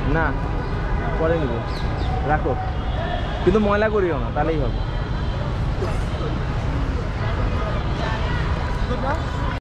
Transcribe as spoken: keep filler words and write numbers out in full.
না পরে নিব, রাখো, কিন্তু ময়লা করিও না, তাহলেই হবে।